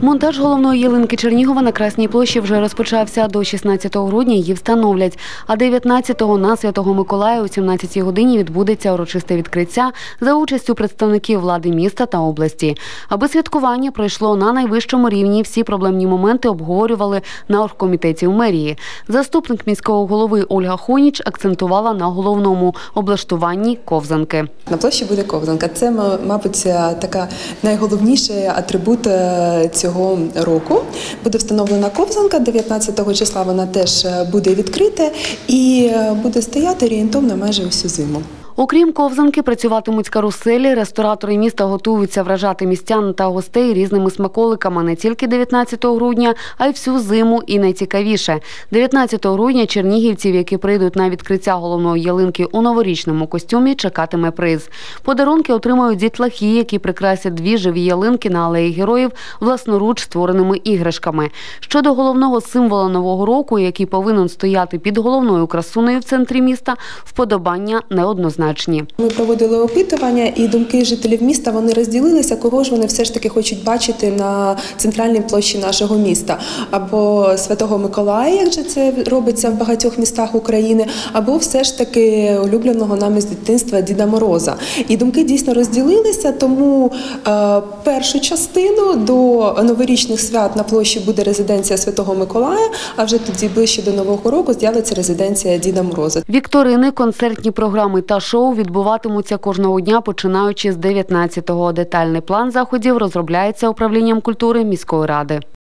Монтаж головної ялинки Чернігова на Красній площі вже розпочався. До 16 грудня її встановлять. А 19-го на Святого Миколая о 17-й годині відбудеться урочисте відкриття за участю представників влади міста та області. Аби святкування пройшло на найвищому рівні, всі проблемні моменти обговорювали на оргкомітеті у мерії. Заступник міського голови Ольга Хоніч акцентувала на головному – облаштуванні ковзанки. На площі буде ковзанка. Це, мабуть, така найголовніший атрибут цього року. Буде встановлена ковзанка, 19-го числа вона теж буде відкрита і буде стояти орієнтовно майже всю зиму. Окрім ковзанки, працюватимуть каруселі. Ресторатори міста готуються вражати містян та гостей різними смаколиками не тільки 19 грудня, а й всю зиму і найцікавіше. 19 грудня чернігівців, які прийдуть на відкриття головної ялинки у новорічному костюмі, чекатиме приз. Подарунки отримають дітлахи, які прикрасять дві живі ялинки на алеї Героїв власноруч створеними іграшками. Щодо головного символа Нового року, який повинен стояти під головною красунею в центрі міста, вподобання неоднозначні. Ми проводили опитування, і думки жителів міста, вони розділилися, кого ж вони все ж таки хочуть бачити на центральній площі нашого міста. Або Святого Миколая, як же це робиться в багатьох містах України, або все ж таки улюбленого нами з дитинства Діда Мороза. І думки дійсно розділилися, тому першу частину до новорічних свят на площі буде резиденція Святого Миколая, а вже тоді ближче до Нового року з'явиться резиденція Діда Мороза. Вікторини, концертні програми та шоу відбуватимуться кожного дня, починаючи з 19-го. Детальний план заходів розробляється управлінням культури міської ради.